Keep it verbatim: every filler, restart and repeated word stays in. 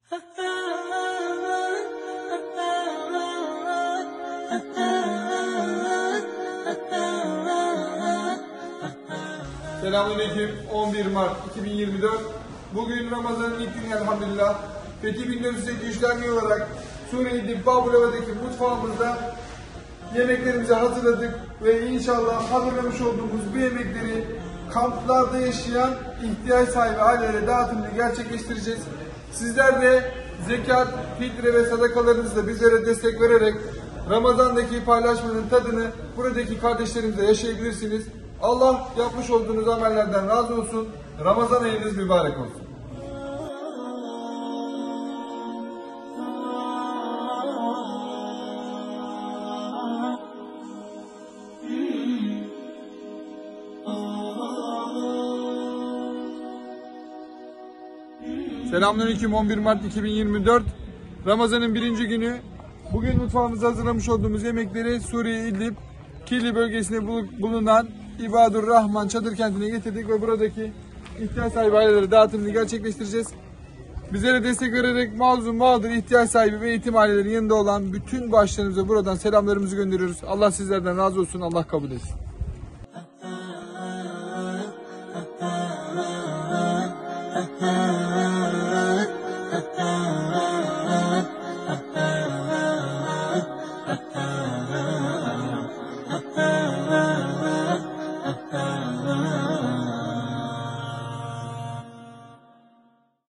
Selamünaleyküm. on bir Mart iki bin yirmi dört. Bugün Ramazan'ın ilk günü elhamdülillah. Fethi bin dört yüz sekiz işlemci olarak Suriye İdlib Babuleva'daki mutfağımızda yemeklerimizi hazırladık ve inşallah hazırlamış olduğumuz bu yemekleri kamplarda yaşayan ihtiyaç sahibi ailelere dağıtımını gerçekleştireceğiz. Sizler de zekat, fitre ve sadakalarınızla bizlere destek vererek Ramazan'daki paylaşmanın tadını buradaki kardeşlerimizle yaşayabilirsiniz. Allah yapmış olduğunuz amellerden razı olsun. Ramazan ayınız mübarek olsun. Selamünaleyküm. on bir Mart iki bin yirmi dört. Ramazan'ın birinci günü. Bugün mutfağımızda hazırlamış olduğumuz yemekleri Suriye İdlib Kili bölgesinde bulunan İbadur Rahman çadır kentine getirdik ve buradaki ihtiyaç sahibi ailelere dağıtımını gerçekleştireceğiz. Bizlere destek vererek mazlum, mağdur, ihtiyaç sahibi ve eğitim ailelerin yanında olan bütün başlarımıza buradan selamlarımızı gönderiyoruz. Allah sizlerden razı olsun. Allah kabul etsin.